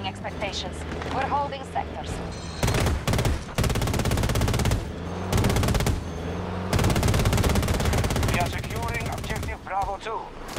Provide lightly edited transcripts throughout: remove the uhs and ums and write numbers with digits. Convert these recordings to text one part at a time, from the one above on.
managing expectations. We're holding sectors. We are securing objective Bravo 2.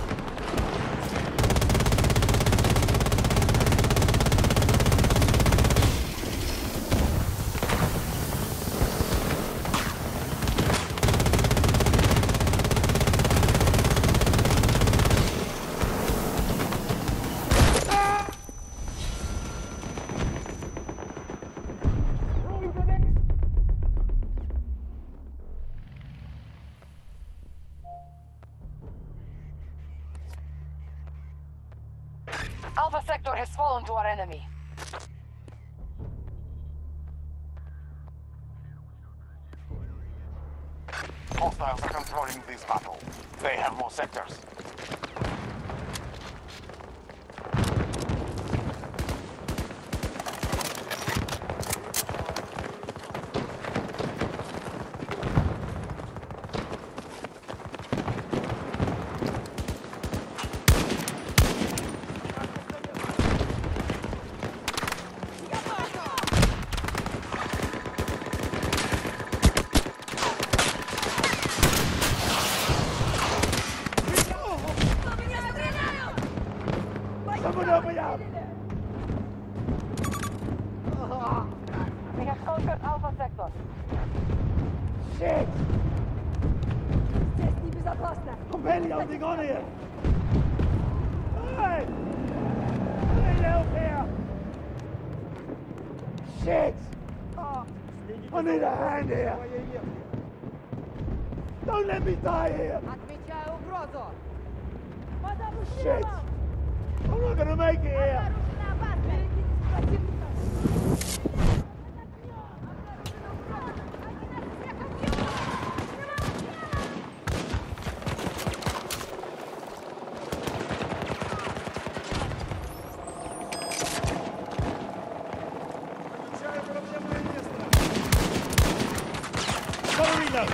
Alpha sector has fallen to our enemy. Hostiles are controlling this battle. They have more sectors. Someone open up! We have conquered Alpha sector. Shit! Здесь небезопасно. I'm barely holding on here! Hey! I need help here! Shit! I need a hand here! Don't let me die here! Отмечаю угрозу. Shit! I'm not gonna make it here! Обнаружена опасность. Берегитесь противника. Gotta reload!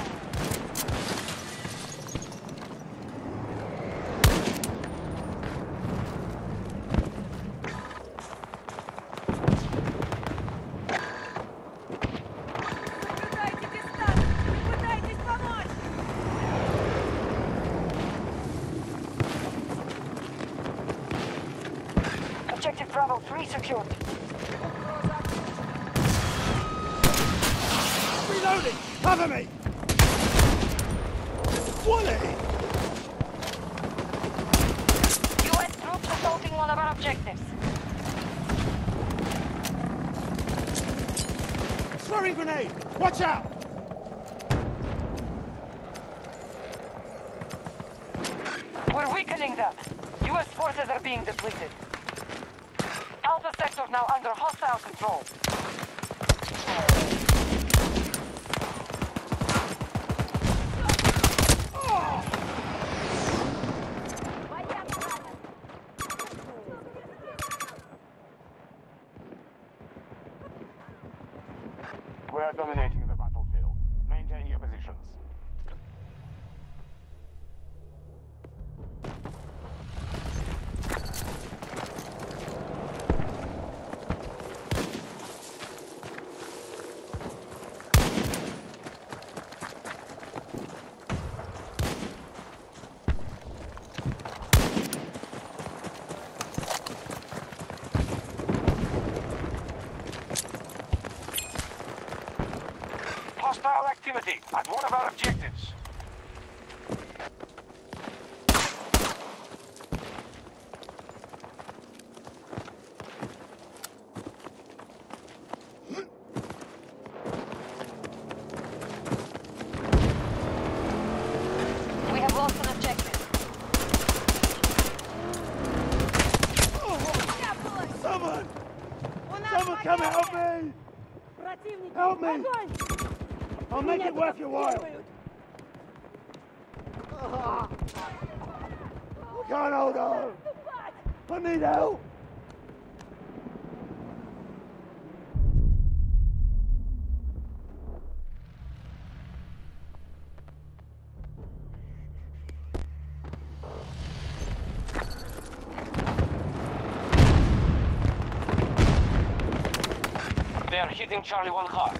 Соблюдайте дистанцию. Пытайтесь помочь. Objective Bravo 3 secured. Reloading! Cover me! Wally! US troops assaulting one of our objectives. Throwing grenade! Watch out! We're weakening them. US forces are being depleted. Alpha sector now under hostile control. We're dominating the battlefield. Maintain your positions. Hostile activity at one of our objectives. We have lost an objective. Someone! Someone come help me! Противники. Help me! Огонь! I'll make Меня it worth your while! обстреливают. I can't hold on! I need help! are hitting Charlie 1 hard.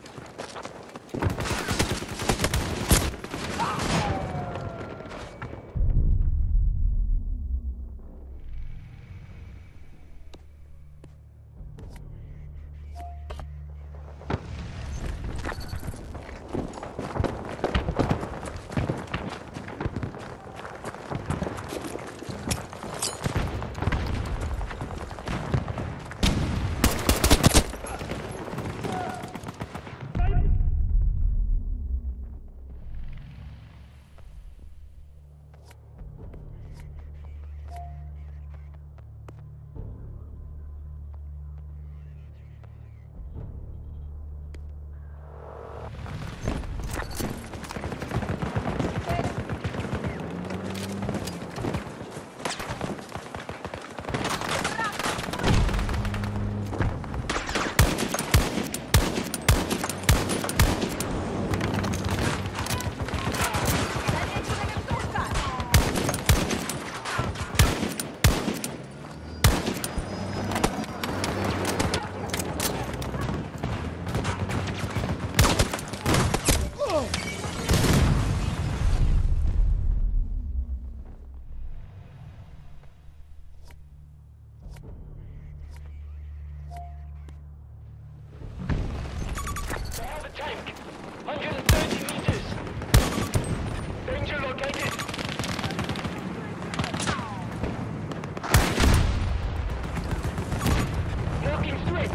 Tank! 130 meters! Danger located! Walking straight!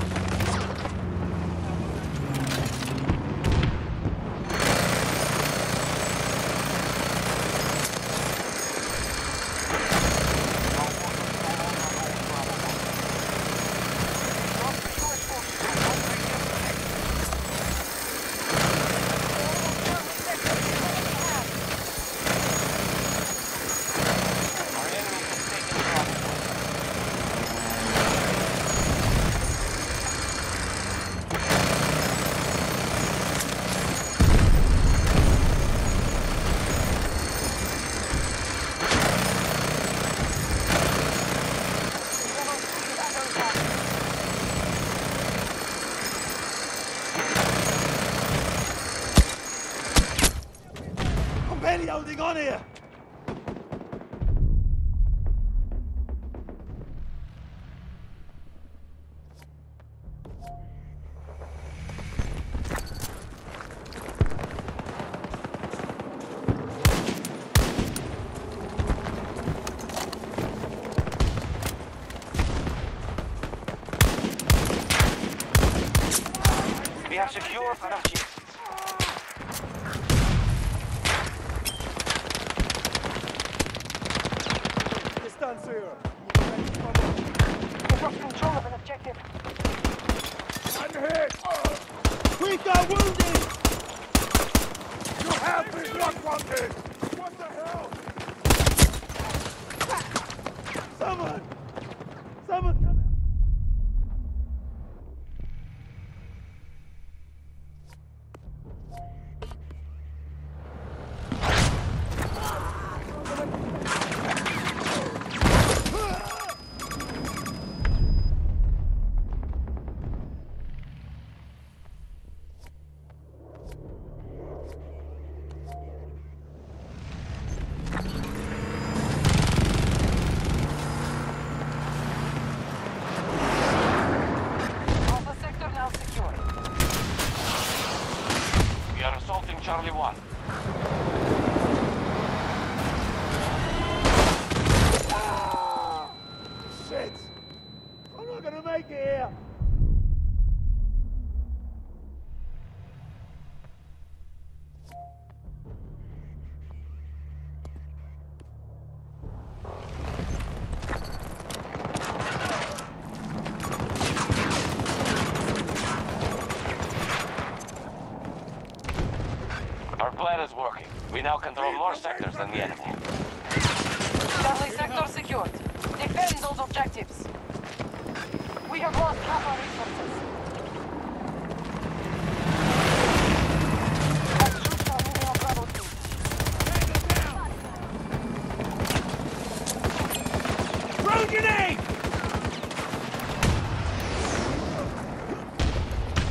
Barely holding on here! We have secured enough chips. Distance here! We've lost control of an objective. I'm hit! We got wounded! You have been not wanted! What the hell? Someone! Someone come! We are assaulting Charlie 1. Shit! I'm not gonna make it here! Our plan is working. We now control more sectors than the enemy. Charlie sector secured. Defend those objectives. We have lost half our resources. Our troops are moving on Bravo 2. Throw grenade!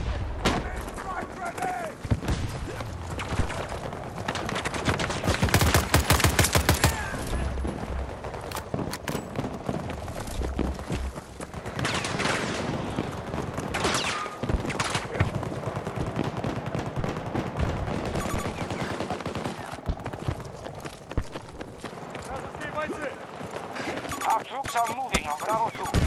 Troops are moving on Bravo 2.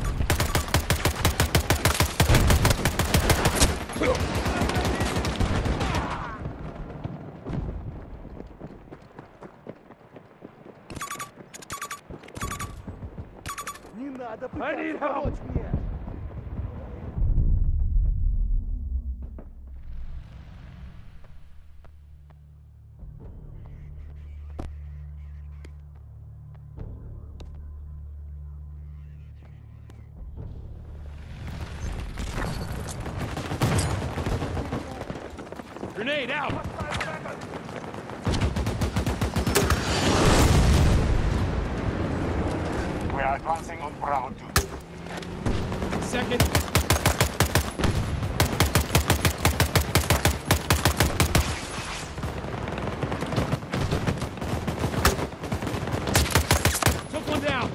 Не надо пытаться помочь мне! Grenade out! We are advancing on Bravo 2. Second. Took one down.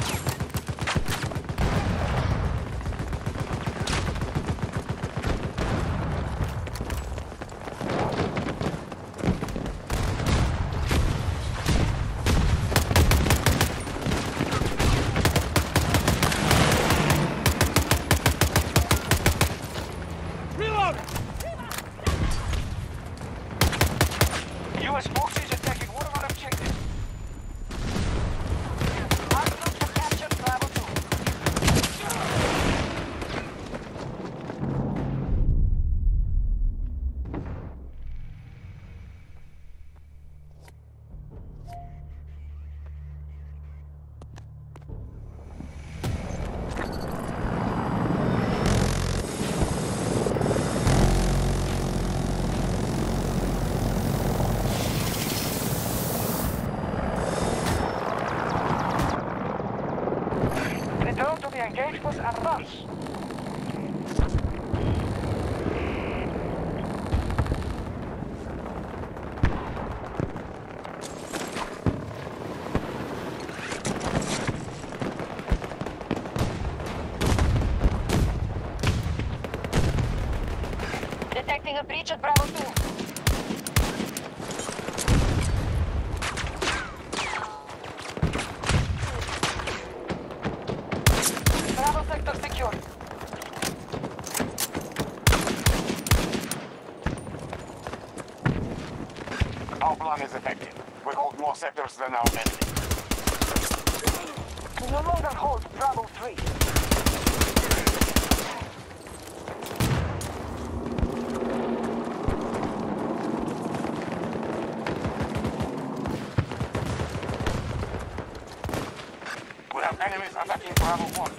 US forces attacking one of our objectives. Our troops have captured Bravo 2. Return to the engagements at once. Detecting a breach at Bravo 2. Bravo sector secured. Our plan is effective. We hold more sectors than our enemy. We no longer hold Bravo 3. We have enemies attacking Bravo 1.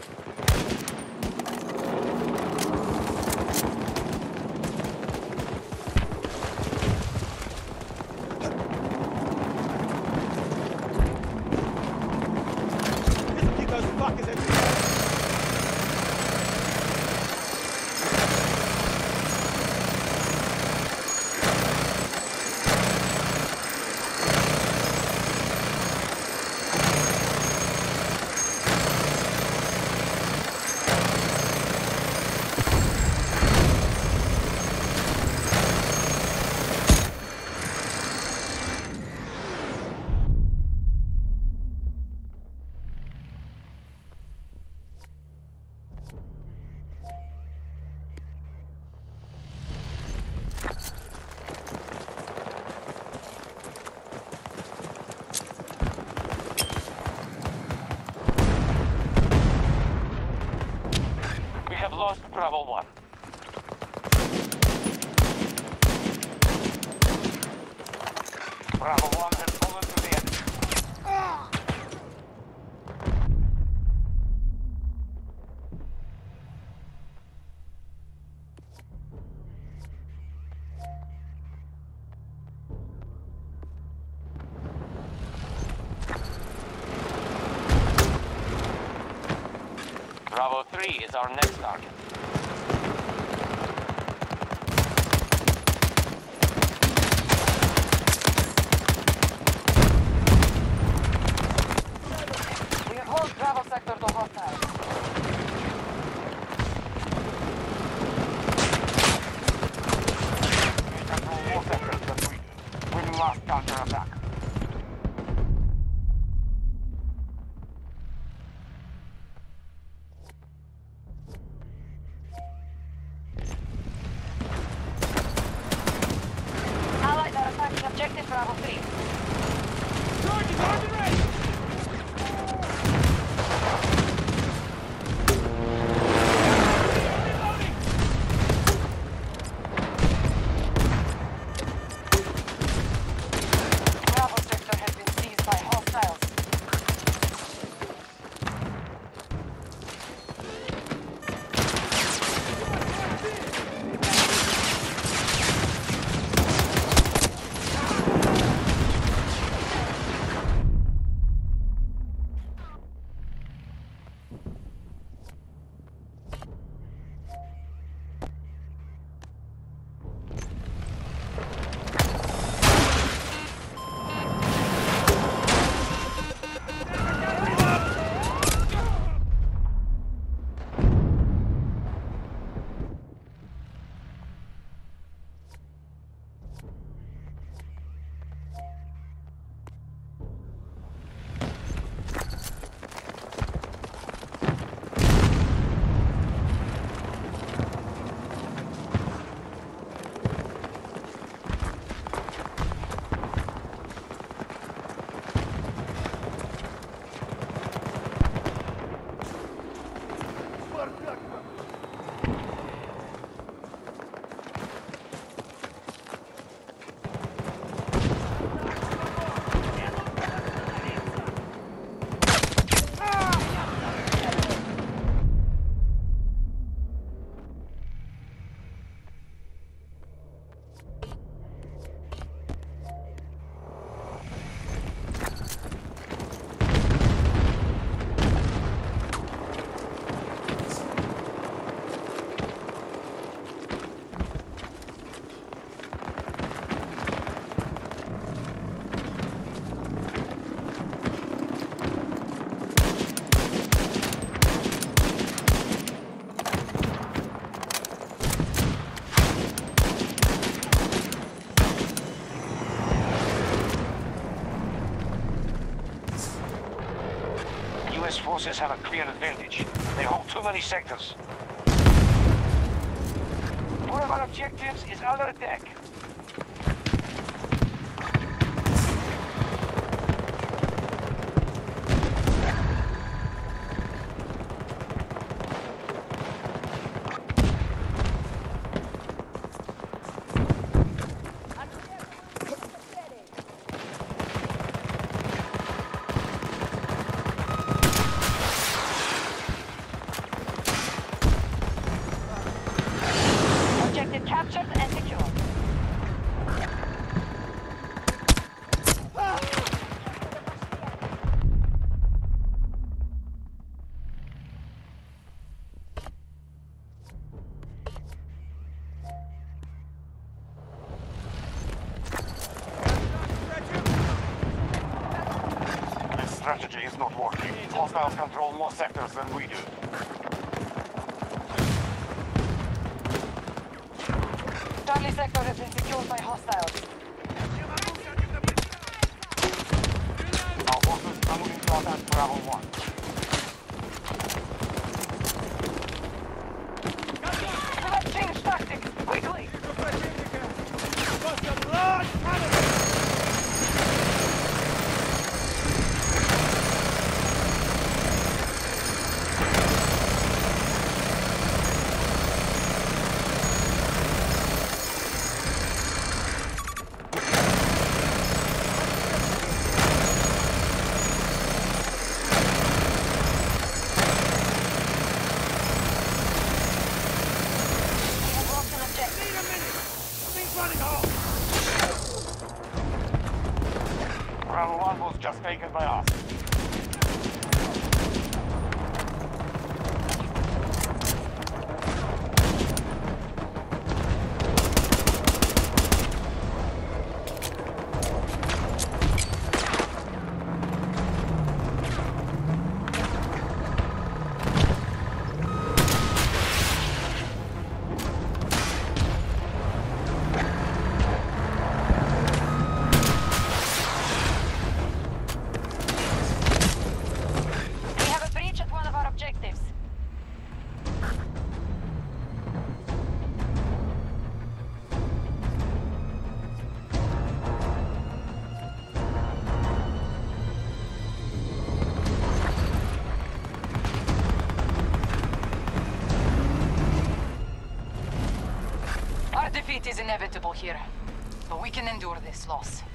Listen, get those fuckers at me! We have lost Bravo 1. Bravo 1 has fallen to the enemy. Bravo 3 is our next target. We have hold Bravo sector to hostile. We control more sectors than we do. We must counterattack. Bravo 3. Charges armed and ready! Reloading! Bravo sector has been seized by hostiles. US forces have a clear advantage. They hold too many sectors. One of our objectives is under attack. Objective captured and secured. This strategy is not working. Hostiles control more sectors than we do. Charlie sector has been secured by hostiles. Our forces are moving to attack Bravo 1. Let's change tactics, quickly! Bust a large cannon! We have lost an objective. Need a minute! Things running hard! Bravo 1 was just taken by us. Defeat is inevitable here, but we can endure this loss.